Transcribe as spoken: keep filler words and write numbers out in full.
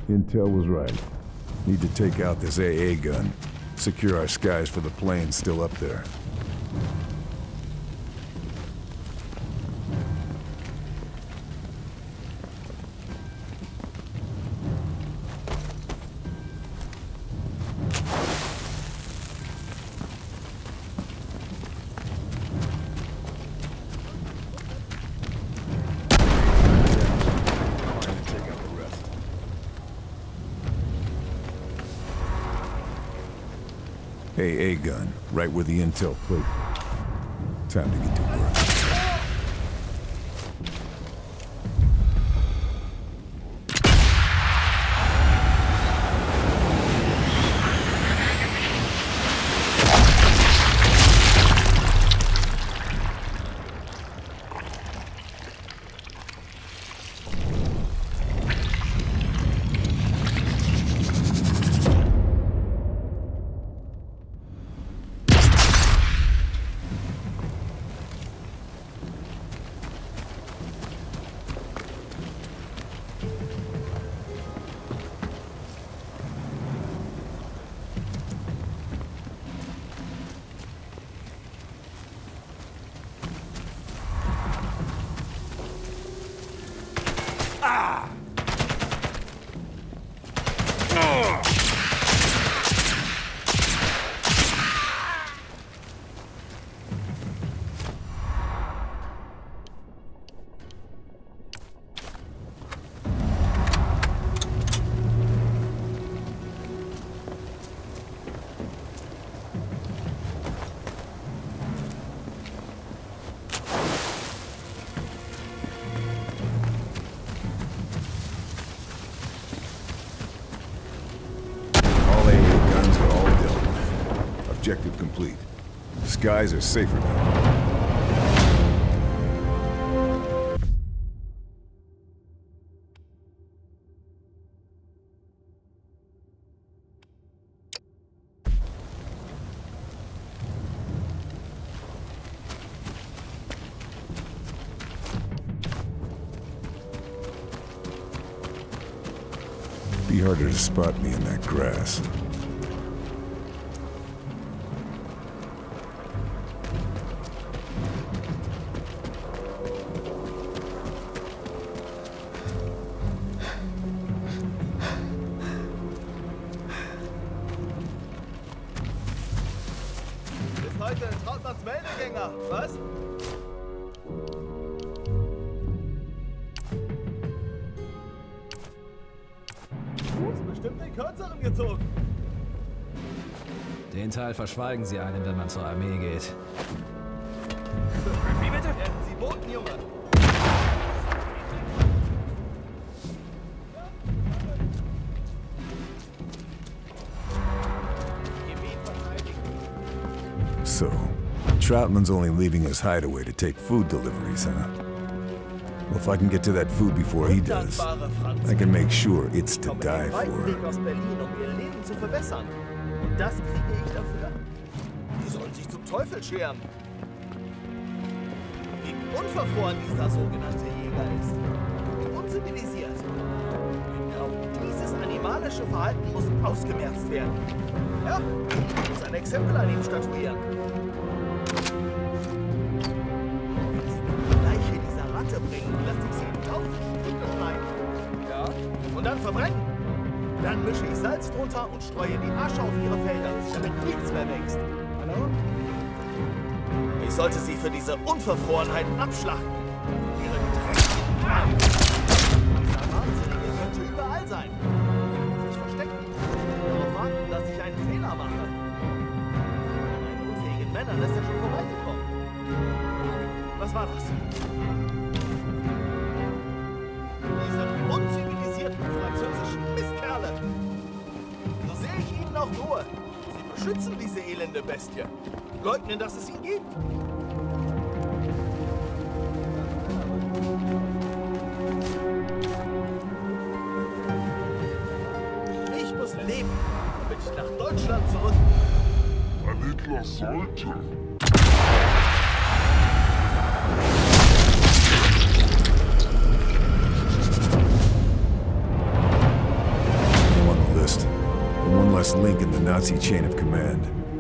Intel was right. Need to take out this A A gun. Secure our skies for the planes still up there. A A gun, right where the intel plate. Time to get to work. Objective complete. Skies are safer now. Be harder to spot me in that grass. Heute Trautmanns Meldegänger, was? Du hast bestimmt den kürzeren gezogen. Den Teil verschweigen sie einem, wenn man zur Armee geht. Wie bitte? Werden Sie Boten, Junge? So, Troutman's only leaving his hideaway to take food deliveries, huh? Well, if I can get to that food before he does, I can make sure it's to die for. Aus Berlin, um ihr Leben zu verbessern. Und das kriege ich dafür? Die sollen sich zum Teufel scheren. Wie unverfroren dieser sogenannte Jäger ist. Unzivilisiert. Genau dieses animalische Verhalten muss ausgemerzt werden. Ja, ich muss ein Exempel an ihm statuieren. Wenn Sie mir die Leiche dieser Ratte bringen, lasse ich sie in tausend Stücke schneiden. Ja, und dann verbrennen. Dann mische ich Salz drunter und streue die Asche auf ihre Felder, damit nichts mehr wächst. Hallo? Ich sollte sie für diese Unverfrorenheit abschlachten. Ihre dreckigen Qualen. Dieser Wahnsinnige könnte überall sein. Sich verstecken. Darauf warten, dass ich einen Fehler mache. Meinen unfähigen Männern ist er schon vorbeigekommen. Was war das? Diese unzivilisierten französischen Mistkerle. So sehe ich ihnen auch nur. Sie beschützen diese elende Bestie. Leugnen, dass es ihn gibt. Ich muss leben, damit ich nach Deutschland zurück. Ein Hitler sollte. weakest link in the Nazi chain of command.